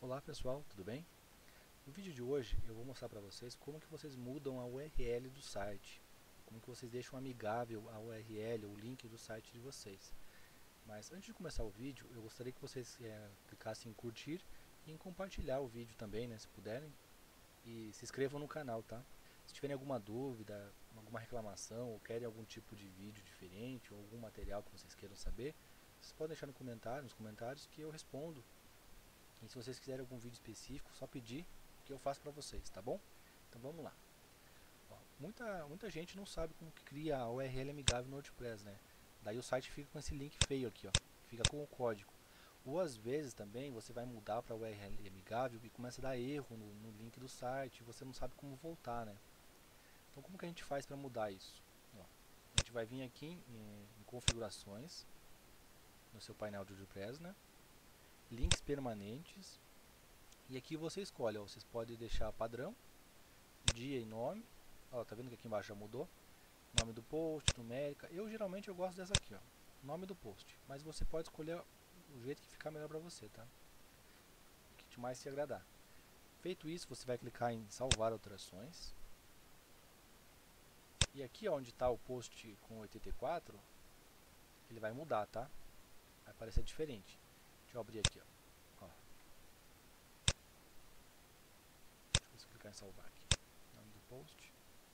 Olá pessoal, tudo bem? No vídeo de hoje eu vou mostrar para vocês como que vocês mudam a URL do site, como que vocês deixam amigável a URL, o link do site de vocês. Mas antes de começar o vídeo, eu gostaria que vocês clicassem em curtir e em compartilhar o vídeo também, né, se puderem, e se inscrevam no canal, tá? Se tiverem alguma dúvida, alguma reclamação ou querem algum tipo de vídeo diferente ou algum material que vocês queiram saber, vocês podem deixar nos comentários que eu respondo. E se vocês quiserem algum vídeo específico, só pedir que eu faço para vocês, tá bom? Então vamos lá. Ó, muita gente não sabe como que cria a URL amigável no WordPress, né? Daí o site fica com esse link feio aqui, ó. Fica com o código. Ou às vezes também você vai mudar para URL amigável e começa a dar erro no link do site e você não sabe como voltar, né? Então como que a gente faz para mudar isso? Ó, a gente vai vir aqui em configurações, no seu painel de WordPress, né? Links permanentes. E aqui você escolhe, ó, vocês podem deixar padrão, dia e nome. Ó, tá vendo que aqui embaixo já mudou? Nome do post, numérica. Eu geralmente gosto dessa aqui, ó, nome do post. Mas você pode escolher o jeito que ficar melhor para você, tá? O que mais te agradar. Feito isso, você vai clicar em salvar alterações. E aqui onde está o post com 84, ele vai mudar, tá? Vai aparecer diferente. Deixa eu abrir aqui, ó. Deixa eu clicar em salvar aqui. Nome do post.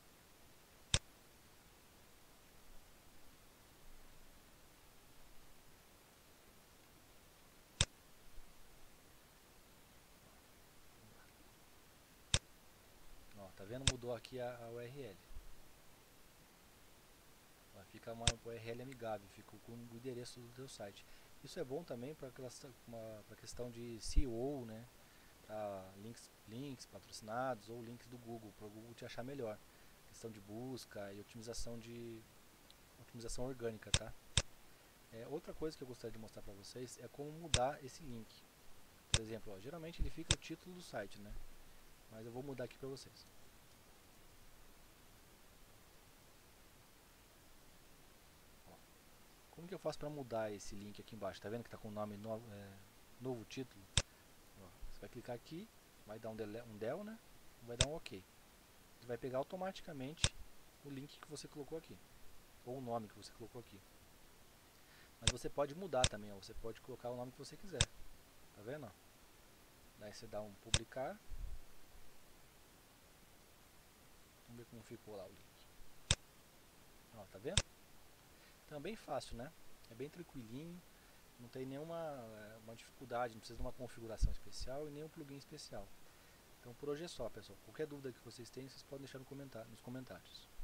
Ó, tá vendo? Mudou aqui a URL. Ó, fica uma URL amigável, fica com o endereço do teu site. Isso é bom também para a questão de SEO, né? Para links patrocinados ou links do Google, para o Google te achar melhor. Questão de busca e otimização orgânica, tá? Outra coisa que eu gostaria de mostrar para vocês é como mudar esse link. Por exemplo, ó, geralmente ele fica o título do site, né? Mas eu vou mudar aqui para vocês. Ó, como que eu faço para mudar esse link aqui embaixo? Tá vendo que está com o nome novo título? Ó, você vai clicar aqui, vai dar um del, né? Vai dar um OK. Ele vai pegar automaticamente o link que você colocou aqui, ou o nome que você colocou aqui. Mas você pode mudar também, ó, você pode colocar o nome que você quiser. Tá vendo? Ó? Daí você dá um publicar. Vamos ver como ficou lá o link. Ó, tá vendo? Então é bem fácil, né? É bem tranquilinho, não tem nenhuma uma dificuldade, não precisa de uma configuração especial e nem um plugin especial. Então por hoje é só, pessoal. Qualquer dúvida que vocês tenham, vocês podem deixar nos comentários.